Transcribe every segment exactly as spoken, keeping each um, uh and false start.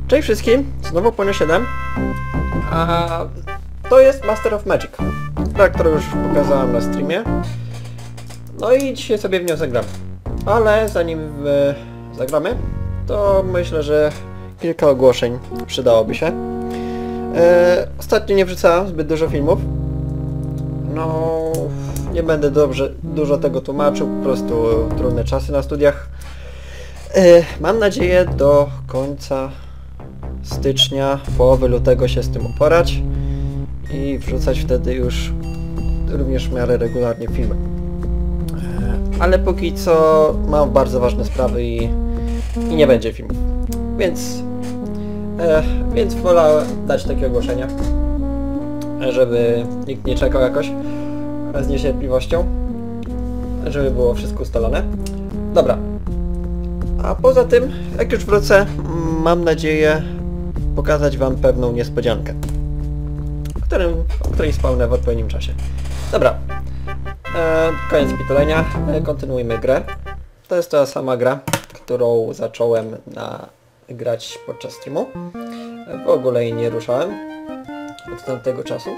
Cześć wszystkim, znowu Ponio siedem. A to jest Master of Magic, gra, którą już pokazałem na streamie. No i dzisiaj sobie w nią zagram. Ale zanim w... zagramy, to myślę, że kilka ogłoszeń przydałoby się. E, ostatnio nie wrzucałem zbyt dużo filmów. No, nie będę dobrze, dużo tego tłumaczył, po prostu trudne czasy na studiach. E, mam nadzieję do końca stycznia, połowy lutego się z tym uporać i wrzucać wtedy już również w miarę regularnie filmy. E, ale póki co mam bardzo ważne sprawy i, i nie będzie filmów. Więc, e, więc wolałem dać takie ogłoszenie, żeby nikt nie czekał jakoś z niecierpliwością, żeby było wszystko ustalone. Dobra. A poza tym, jak już wrócę, mam nadzieję pokazać wam pewną niespodziankę, którym, o której wspomnę w odpowiednim czasie. Dobra. E, koniec pitolenia. E, kontynuujmy grę. To jest ta sama gra, którą zacząłem na, grać podczas streamu. E, w ogóle jej nie ruszałem od tamtego czasu.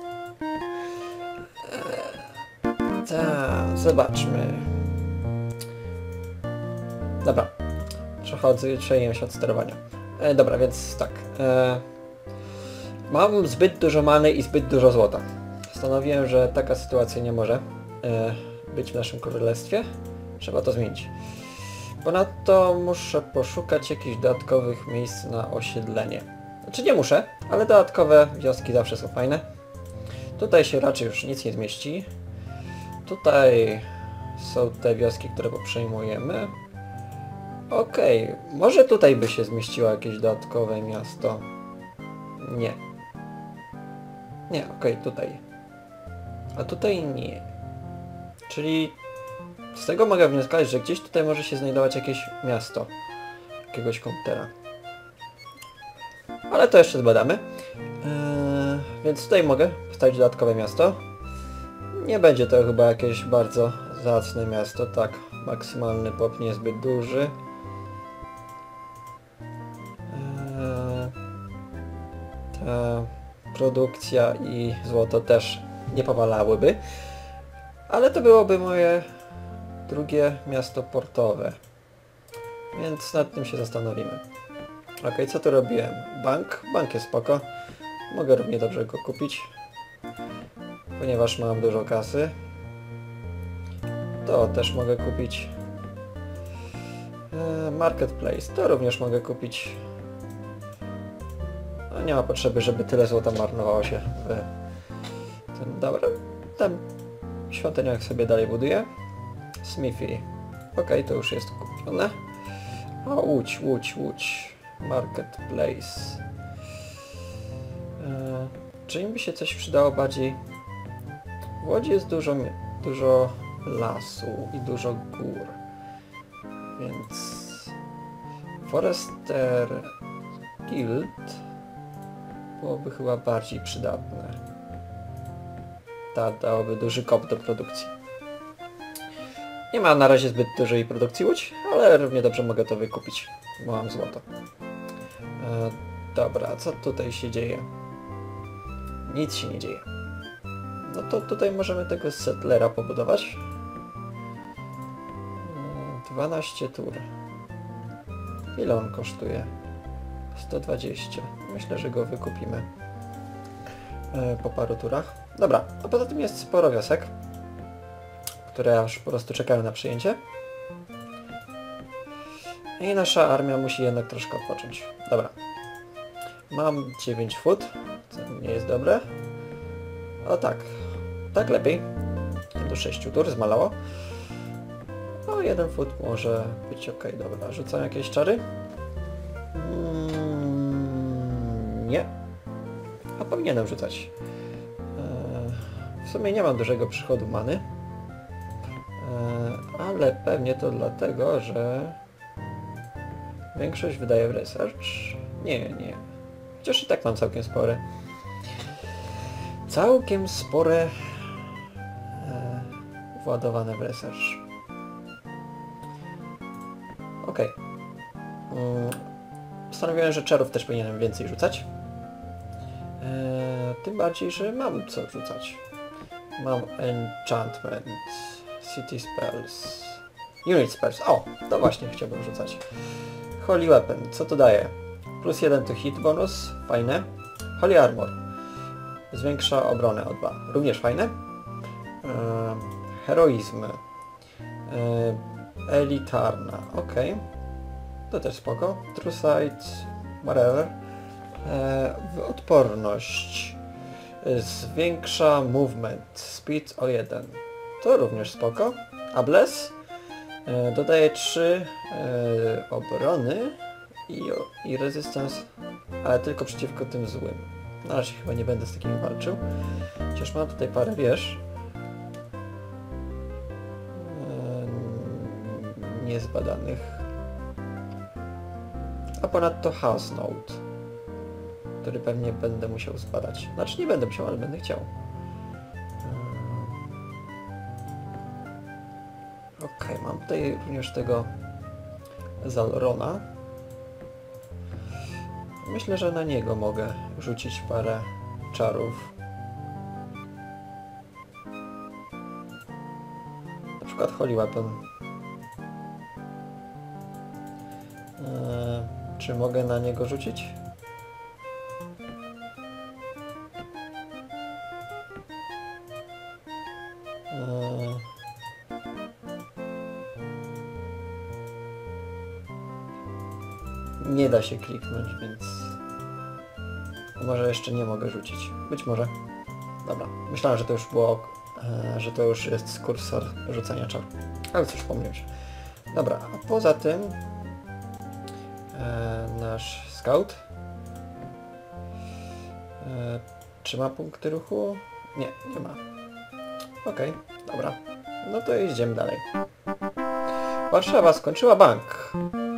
E, tak, zobaczmy. Dobra. Trochę odzwyczaiłem się od sterowania. E, dobra, więc tak. E, mam zbyt dużo many i zbyt dużo złota. Stanowiłem, że taka sytuacja nie może e, być w naszym królestwie. Trzeba to zmienić. Ponadto muszę poszukać jakichś dodatkowych miejsc na osiedlenie. Znaczy nie muszę, ale dodatkowe wioski zawsze są fajne. Tutaj się raczej już nic nie zmieści. Tutaj są te wioski, które przejmujemy. Okej, okay. Może tutaj by się zmieściło jakieś dodatkowe miasto. Nie. Nie, okej, okay, tutaj. A tutaj nie. Czyli z tego mogę wnioskować, że gdzieś tutaj może się znajdować jakieś miasto. Jakiegoś komputera. Ale to jeszcze zbadamy. Eee, więc tutaj mogę postawić dodatkowe miasto. Nie będzie to chyba jakieś bardzo zacne miasto, tak. Maksymalny pop nie jest zbyt duży. Ta produkcja i złoto też nie powalałyby, ale to byłoby moje drugie miasto portowe, więc nad tym się zastanowimy. Ok, co tu robiłem? Bank? Bank jest spoko, mogę równie dobrze go kupić, ponieważ mam dużo kasy. To też mogę kupić. Marketplace, to również mogę kupić. No, nie ma potrzeby, żeby tyle złota marnowało się w tym. Dobra, tam świątyniach sobie dalej buduję. Smithy. Ok, to już jest kupione. O, Łódź, Łódź, Łódź. Marketplace. Eee, czy im by się coś przydało bardziej? W Łodzi jest dużo, dużo lasu i dużo gór. Więc Forester Guild byłoby chyba bardziej przydatne. Ta dałoby duży kop do produkcji. Nie ma na razie zbyt dużej produkcji łódź, ale równie dobrze mogę to wykupić, bo mam złoto. E, dobra, co tutaj się dzieje? Nic się nie dzieje. No to tutaj możemy tego settlera pobudować. E, dwanaście tur. Ile on kosztuje? sto dwadzieścia. Myślę, że go wykupimy e, po paru turach. Dobra, a poza tym jest sporo wiosek, które aż po prostu czekają na przyjęcie. I nasza armia musi jednak troszkę odpocząć. Dobra. Mam dziewięć foot, co nie jest dobre. O tak. Tak lepiej. Do sześciu tur zmalało. O, jeden foot może być ok. Dobra, rzucam jakieś czary. Nie. A powinienem rzucać. Eee, w sumie nie mam dużego przychodu many. Eee, ale pewnie to dlatego, że większość wydaje w research. Nie, nie. Chociaż i tak mam całkiem spore. Całkiem spore eee, władowane w research. Ok. Mm. postanowiłem, że czarów też powinienem więcej rzucać. Eee, tym bardziej, że mam co rzucać. Mam enchantment, city spells, unit spells. O, to właśnie chciałbym rzucać. Holy weapon, co to daje? Plus jeden to hit bonus, fajne. Holy armor, zwiększa obronę o dwa, również fajne. Eee, heroizm, eee, elitarna, ok. To też spoko. True sight, whatever. Eee, odporność. Zwiększa movement, speed o jeden. To również spoko. A bless e, dodaje trzy e, obrony i, i resistance, ale tylko przeciwko tym złym. Na razie chyba nie będę z takimi walczył. Chociaż mam tutaj parę wież. E, niezbadanych. A ponadto House Note, który pewnie będę musiał zbadać. Znaczy nie będę musiał, ale będę chciał. Okej, okay, mam tutaj również tego Zalrona. Myślę, że na niego mogę rzucić parę czarów. Na przykład Holy Weapon. Eee, czy mogę na niego rzucić? Nie da się kliknąć, więc może jeszcze nie mogę rzucić. Być może. Dobra. Myślałem, że to już było, e, że to już jest kursor rzucania czaru. Ale cóż, pomyliłem się. Dobra, a poza tym e, nasz scout. E, czy ma punkty ruchu? Nie, nie ma. Okej, okay, dobra. No to idziemy dalej. Warszawa skończyła bank.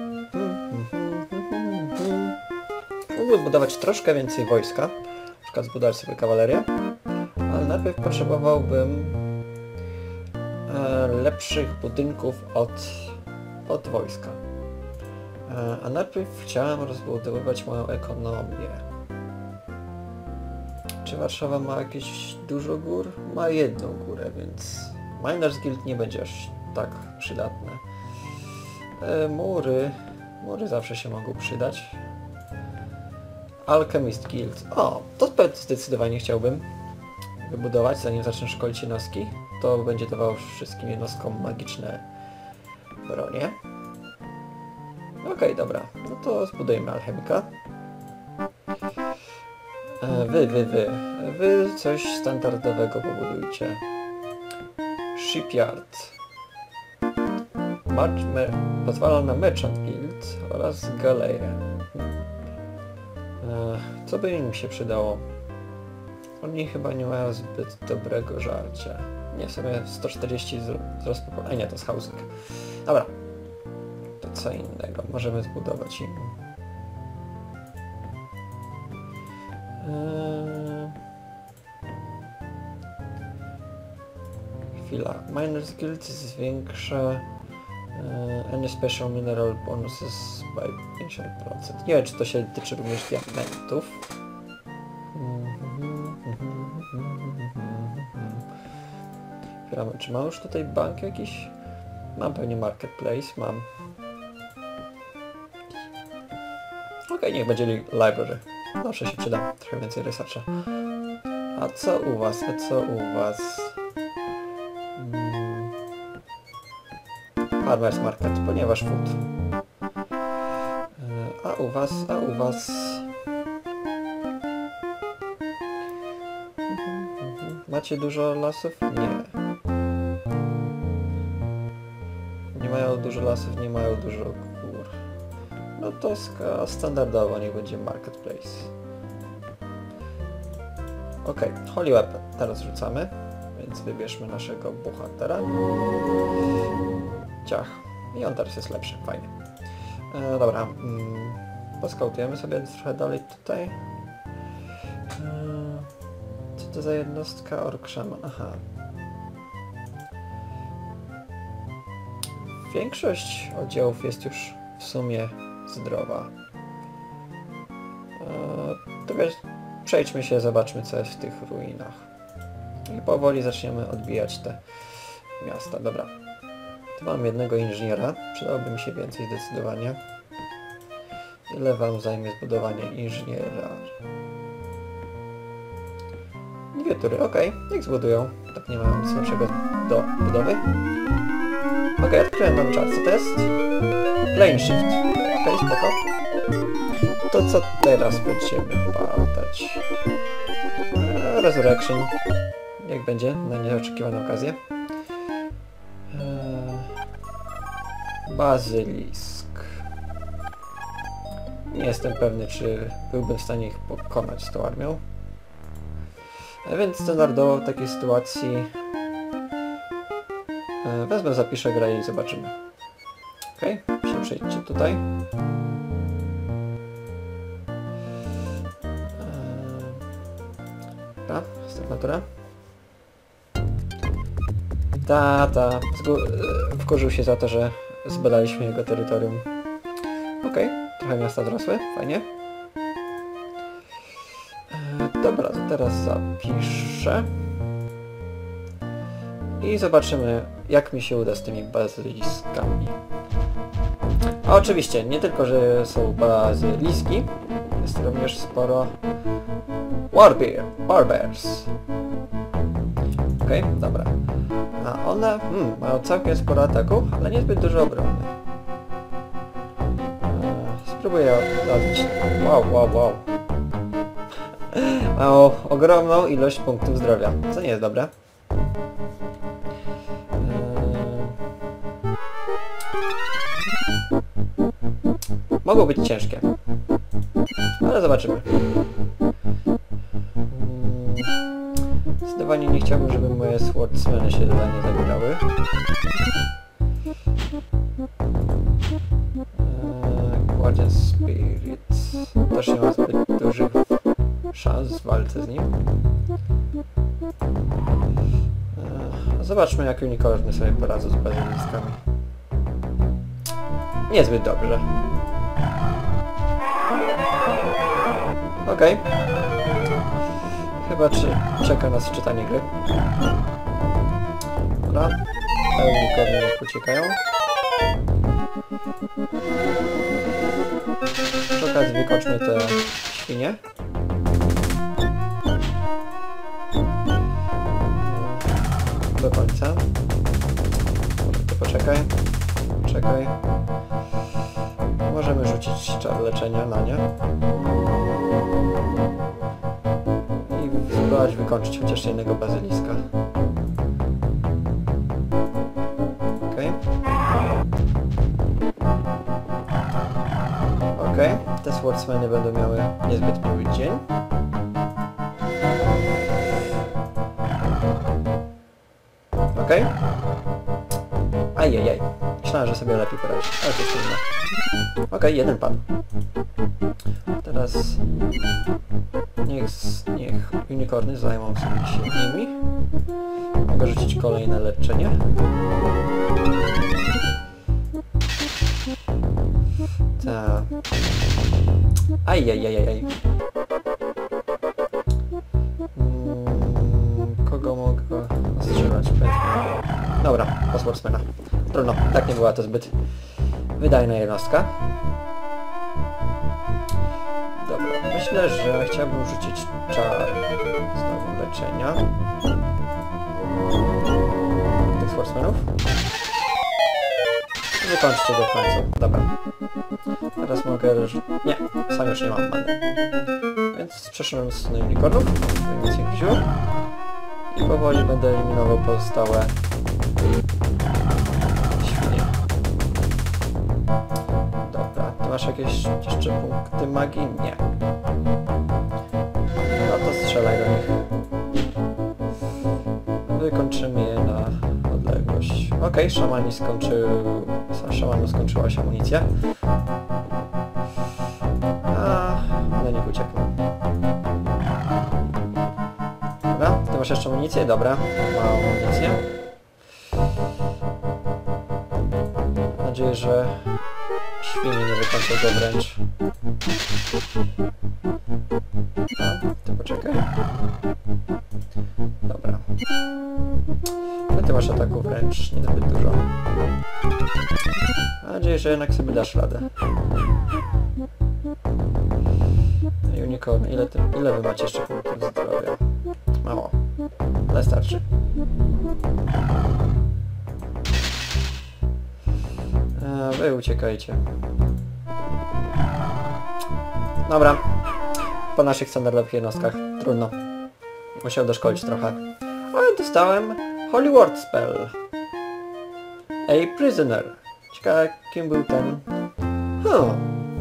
Mógłbym budować troszkę więcej wojska, na przykład zbudować sobie kawalerię, ale najpierw potrzebowałbym e, lepszych budynków od, od wojska. E, a najpierw chciałem rozbudowywać moją ekonomię. Czy Warszawa ma jakieś dużo gór? Ma jedną górę, więc Miners Guild nie będzie aż tak przydatne. E, mury, mury zawsze się mogą przydać. Alchemist Guild. O, to zdecydowanie chciałbym wybudować, zanim zacznę szkolić jednostki. To będzie dawało wszystkim jednostkom magiczne bronie. Okej, okay, dobra. No to zbudujemy alchemika. E, wy, wy, wy. Wy coś standardowego pobudujcie. Shipyard. Pozwala na Merchant Guild oraz galerię. Co by im się przydało? Oni chyba nie mają zbyt dobrego żarcia. Nie, w sumie sto czterdzieści wzrost populacji. Nie, to jest housing. Dobra. To co innego. Możemy zbudować im. Eee... Chwila. Miners Guild zwiększa Uh, any special mineral bonuses by pięćdziesiąt procent. Nie wiem, czy to się tyczy również diamentów. Czy mam już tutaj bank jakiś? Mam pewnie marketplace, mam. Okej, okay, niech będzie library. Zawsze się przyda. Trochę więcej researcha. A co u was? A co u was? Farmers Market, ponieważ food. A u was, a u was... Macie dużo lasów? Nie. Nie mają dużo lasów, nie mają dużo gór. No to standardowo niech będzie marketplace. Ok, Holy Weapon. Teraz rzucamy, więc wybierzmy naszego bohatera. Ciach. I on teraz jest lepszy, fajnie. E, dobra, mm, poskautujemy sobie trochę dalej tutaj. E, co to za jednostka? Ork Shaman, aha. Większość oddziałów jest już w sumie zdrowa. To wiesz, przejdźmy się, zobaczmy co jest w tych ruinach. I powoli zaczniemy odbijać te miasta. Dobra. Tu mam jednego inżyniera. Przydałoby mi się więcej zdecydowanie. Ile wam zajmie zbudowanie inżyniera? Dwie tury, okej. Okay. Niech zbudują. Tak nie mam nic lepszego do budowy. Okej, okay, odkryłem nowy czas. Co to jest? Plane Shift. Okej, okay, spoko. To co teraz będziemy badać? Eee, Resurrection. Jak będzie na nieoczekiwaną okazję. Eee, Bazylisk. Nie jestem pewny, czy byłbym w stanie ich pokonać z tą armią. A więc standardowo w takiej sytuacji e, wezmę, zapiszę grę i zobaczymy. Okej, okay, się przejdźcie tutaj. Dobra, stygmatura. Tata wkurzył się za to, że zbadaliśmy jego terytorium. Okej, okay, trochę miasta wzrosły, fajnie. E, dobra, to teraz zapiszę. I zobaczymy, jak mi się uda z tymi bazyliskami. A oczywiście, nie tylko, że są bazyliski, jest również sporo Warbear, Barbers. Okej, okay, dobra. A one hmm, mają całkiem sporo ataku, ale niezbyt dużo obrony. Eee, spróbuję odbić. Wow, wow, wow. Mają ogromną ilość punktów zdrowia, co nie jest dobre. Mogą być ciężkie, ale zobaczymy. Zdecydowanie nie chciałbym, żeby moje swordsmeny się nie zabierały. Eee, Guardian Spirit też nie ma zbyt dużych szans w walce z nim. Eee, zobaczmy, jak unicorny sobie poradzą z bazyliskami. Niezbyt dobrze. Okej. Okay. Chyba czy czeka nas czytanie gry. Dobra. Te unicorny jak uciekają. Przy okazji wykoczmy te świnie. Do końca. Dobra, to poczekaj. Czekaj. Możemy rzucić czar leczenia na nie. I spróbować wykończyć chociaż jednego bazyliska. Okej. Okay. Okej. Okay. Te swordsmeny będą miały niezbyt miły dzień. Okej. Okay. Ajajaj. Myślałem, że sobie lepiej poradzi, ale to jest trudno. Okej, okay, jeden padł. Teraz niech, niech unicorny zajmą się nimi. Mogę rzucić kolejne leczenie. Tak. Ajajajaj. Hmm, kogo mogę strzelać? Dobra, po swordsmana. Trudno, tak nie była to zbyt wydajna jednostka. Dobra, myślę, że chciałbym rzucić czar znowu leczenia tych swordsmanów. Wykończcie do końca. Dobra. Teraz mogę... Nie, sam już nie mam many. Więc przeszedłem z unicornów, więcej wziął. I powoli będę eliminował pozostałe świnie. Dobra, ty masz jakieś jeszcze punkty magii? Nie. No to strzelaj do nich. Wykończymy je na odległość. Okej, okay, szamani skończył... Szamanu skończyła się amunicja. A na nich uciekną. Dobra, ty masz jeszcze amunicję? Dobra, mam amunicję. Mam nadzieję, że świnie nie wykończą go wręcz. ty masz ataku wręcz niezbyt dużo. Mam nadzieję, że jednak sobie dasz radę. Unicorn, ile, ty, ile wy macie jeszcze punktów zdrowia? Mało. Ale starczy. A wy uciekajcie. Dobra. Po naszych standardowych jednostkach. Trudno. Musiał doszkolić trochę. Ale dostałem Holy Word Spell. A Prisoner. Ciekawe, kim był ten... Hmm.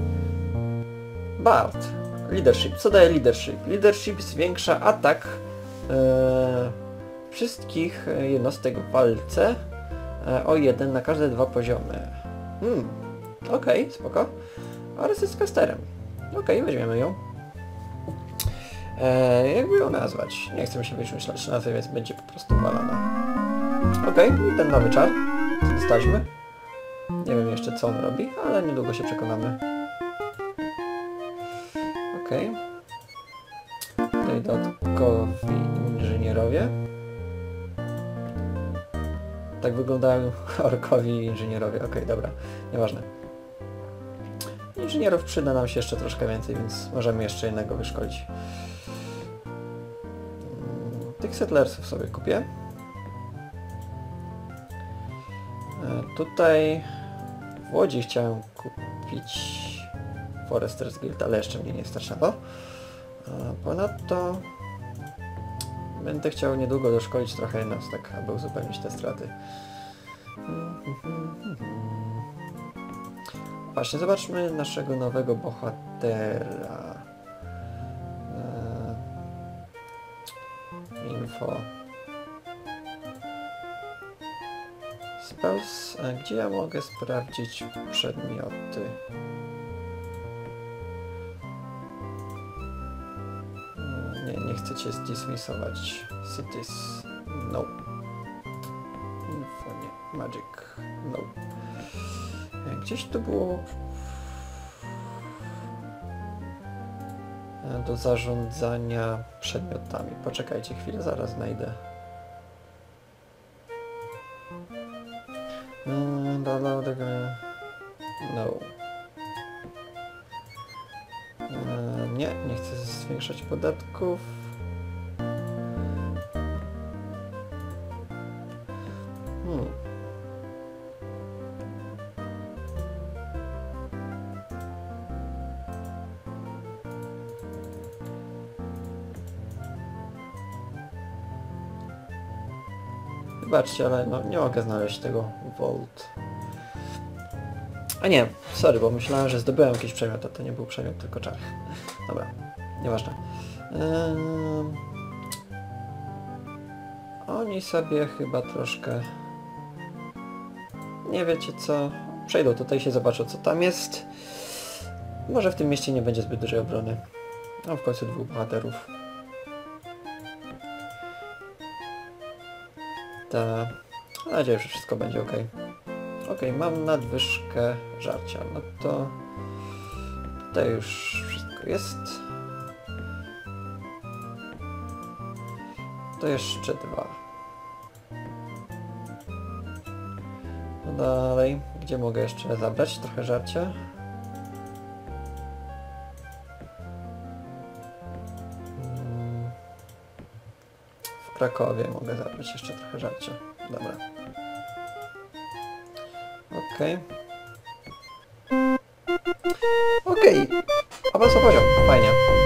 Bard. Leadership. Co daje Leadership? Leadership zwiększa atak e, wszystkich jednostek w walce e, o jeden na każde dwa poziomy. Hmm. Okej, okay, spoko. Oraz jest casterem. Okej, okay, weźmiemy ją. E, jakby ją nazwać? Nie chcę mi się wymyślać nazwy, więc będzie po prostu balana. Okej, okay, i ten nowy czar, co dostaliśmy. Nie wiem jeszcze co on robi, ale niedługo się przekonamy. Okej. Okay. Tutaj dodatkowi inżynierowie. Tak wyglądają orkowi inżynierowie. Okej, okay, dobra. Nieważne. Inżynierów przyda nam się jeszcze troszkę więcej, więc możemy jeszcze jednego wyszkolić. Tych settlersów sobie kupię. Tutaj w Łodzi chciałem kupić Foresters Guild, ale jeszcze mnie nie stać na to. Ponadto będę chciał niedługo doszkolić trochę jednostek, aby uzupełnić te straty. Właśnie, zobaczmy naszego nowego bohatera. Info. Spells. Gdzie ja mogę sprawdzić przedmioty? Nie, nie chcecie zdismissować. Cities. No. Info nie. Magic. No. Gdzieś to było... do zarządzania przedmiotami. Poczekajcie chwilę, zaraz znajdę. No. Nie, nie chcę zwiększać podatków. Hmm. Wybaczcie, ale no, nie mogę znaleźć tego Vault. A nie, sorry, bo myślałem, że zdobyłem jakiś przedmiot, a to nie był przedmiot, tylko czar. Dobra, nieważne. Ehm... Oni sobie chyba troszkę... Nie wiecie co... Przejdą tutaj i się zobaczą, co tam jest. Może w tym mieście nie będzie zbyt dużej obrony. No w końcu dwóch bohaterów. Ta... Mam nadzieję, że wszystko będzie ok. Ok, mam nadwyżkę żarcia. No to... Tutaj już wszystko jest. To jeszcze dwa. No dalej. Gdzie mogę jeszcze zabrać trochę żarcia? W Krakowie mogę zabrać jeszcze trochę żarcia. Dobra. Okej. Okej. Awansował poziom. Fajnie.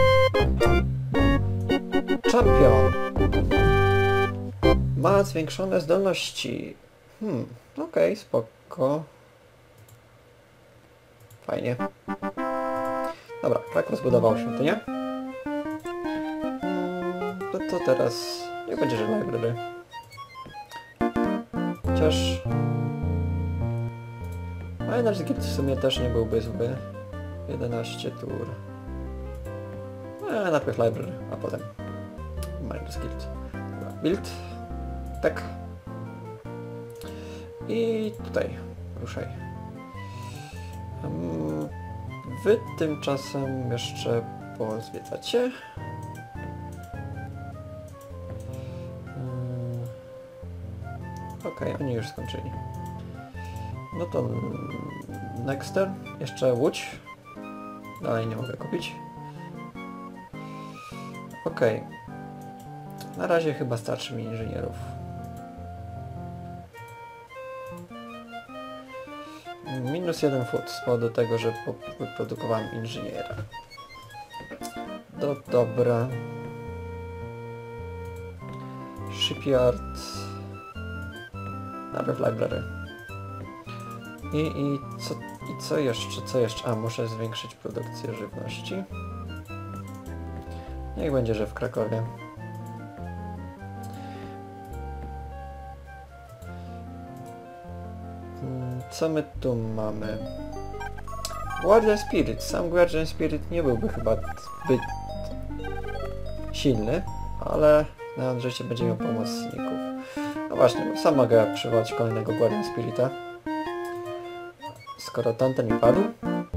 Champion. Ma zwiększone zdolności. Hmm. Okej, okay, spoko. Fajnie. Dobra, Kraków zbudował świątynię. Hmm, to co teraz? Nie będzie, że library. Chociaż... Miners Guild w sumie też nie byłby zły. jedenaście tur. Eee, najpierw library, a potem Miners Guild. Dobra, build. Tak. I tutaj. Ruszaj. Um, wy tymczasem jeszcze pozwiedzacie. Um, Okej, oni już skończyli. No to... Nexter. Jeszcze Łódź. Dalej nie mogę kupić. Okej. Na razie chyba starczy mi inżynierów. Minus jeden foot z powodu tego, że wyprodukowałem inżyniera. Do dobra. Shipyard. Narew library. I, i, co, I co jeszcze? Co jeszcze? A, muszę zwiększyć produkcję żywności. Niech będzie, że w Krakowie. Co my tu mamy? Guardian Spirit. Sam Guardian Spirit nie byłby chyba zbyt silny, ale na życie będzie miał pomocników. No właśnie, sam mogę przywołać kolejnego Guardian Spirita. Skoro tamten mi padł.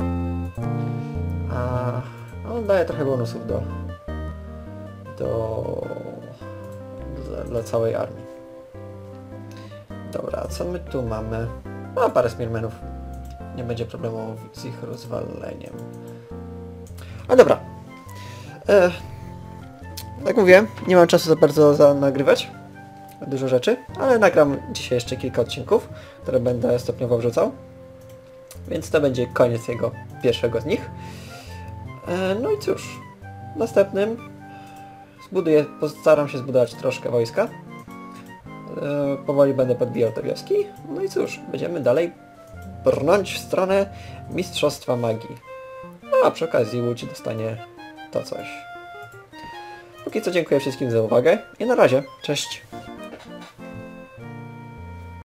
A on daje trochę bonusów do... do... dla, dla całej armii. Dobra, a co my tu mamy? No, parę Spearmanów. Nie będzie problemu z ich rozwaleniem. A dobra. E, tak mówię, nie mam czasu za bardzo za nagrywać dużo rzeczy, ale nagram dzisiaj jeszcze kilka odcinków, które będę stopniowo wrzucał. Więc to będzie koniec jego pierwszego z nich. E, no i cóż, następnym zbuduję, postaram się zbudować troszkę wojska. E, powoli będę podbijał te wioski. No i cóż, będziemy dalej brnąć w stronę Mistrzostwa Magii. No a przy okazji Łódź dostanie to coś. Póki co dziękuję wszystkim za uwagę i na razie. Cześć!